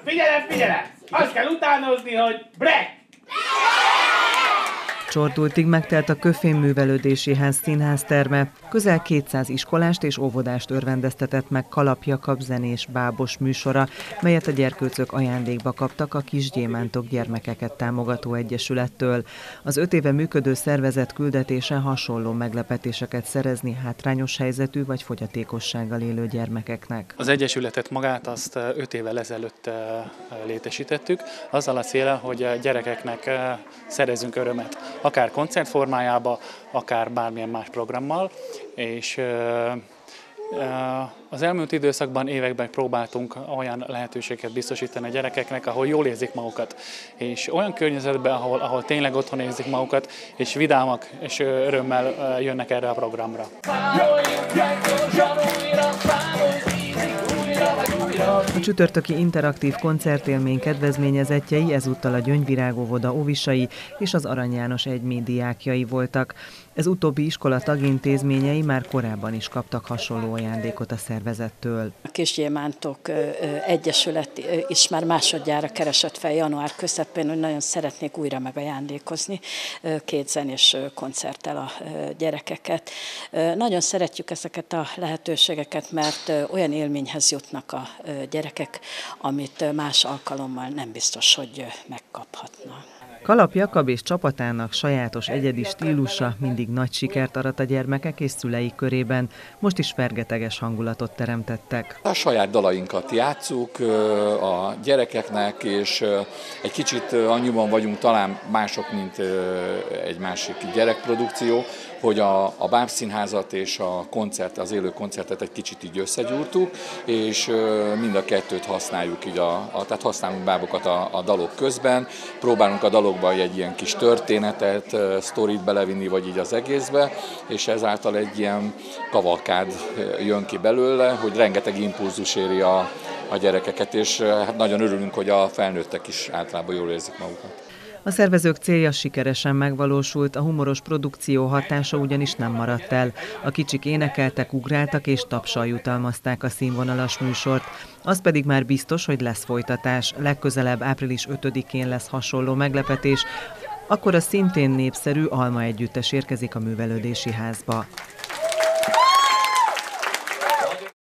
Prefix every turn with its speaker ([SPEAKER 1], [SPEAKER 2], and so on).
[SPEAKER 1] Figyelem, figyelem! Azt kell utánozni, hogy brek!
[SPEAKER 2] Csordultig megtelt a Köfémművelődési Ház színházterme, közel 200 iskolást és óvodást örvendeztetett meg Kalap Jakab zenés bábos műsora, melyet a gyerkőcök ajándékba kaptak a Kisgyémántok Gyermekeket Támogató Egyesülettől. Az 5 éve működő szervezet küldetése hasonló meglepetéseket szerezni hátrányos helyzetű vagy fogyatékossággal élő gyermekeknek.
[SPEAKER 3] Az egyesületet magát azt 5 évvel ezelőtt létesítettük, azzal a céllal, hogy a gyerekeknek szerezünk örömet. Akár koncert formájába, akár bármilyen más programmal, és az elmúlt időszakban, években próbáltunk olyan lehetőséget biztosítani a gyerekeknek, ahol jól érzik magukat, és olyan környezetben, ahol tényleg otthon érzik magukat, és vidámak, és örömmel jönnek erre a programra.
[SPEAKER 2] A csütörtöki interaktív koncertélmény kedvezményezettjei ezúttal a Gyöngyvirág óvoda óvisai és az Arany János Egymény diákjai voltak. Ez utóbbi iskola tagintézményei már korábban is kaptak hasonló ajándékot a szervezettől.
[SPEAKER 4] A Kisgyémántok Egyesület is már másodjára keresett fel január közepén, hogy nagyon szeretnék újra megajándékozni 2 zenés koncerttel a gyerekeket. Nagyon szeretjük ezeket a lehetőségeket, mert olyan élményhez jutnak a gyerekek, amit más alkalommal nem biztos, hogy megkaphatnak.
[SPEAKER 2] Kalap Jakab és csapatának sajátos egyedi stílusa mindig nagy sikert arat a gyermekek és szülei körében. Most is fergeteges hangulatot teremtettek.
[SPEAKER 5] A saját dalainkat játsszuk a gyerekeknek, és egy kicsit annyiban vagyunk talán mások, mint egy másik gyerekprodukció, hogy a bábszínházat és a koncert, az élő koncertet egy kicsit így összegyúrtuk, és mind a kettőt használjuk, így tehát használunk bábokat a dalok közben, próbálunk a dalokba egy ilyen kis történetet, sztorit belevinni, vagy így az egészbe, és ezáltal egy ilyen kavalkád jön ki belőle, hogy rengeteg impulzus éri a gyerekeket, és hát nagyon örülünk, hogy a felnőttek is általában jól érzik magukat.
[SPEAKER 2] A szervezők célja sikeresen megvalósult, a humoros produkció hatása ugyanis nem maradt el. A kicsik énekeltek, ugráltak és tapssal jutalmazták a színvonalas műsort. Az pedig már biztos, hogy lesz folytatás. Legközelebb április 5-én lesz hasonló meglepetés, akkor a szintén népszerű Alma együttes érkezik a Művelődési Házba.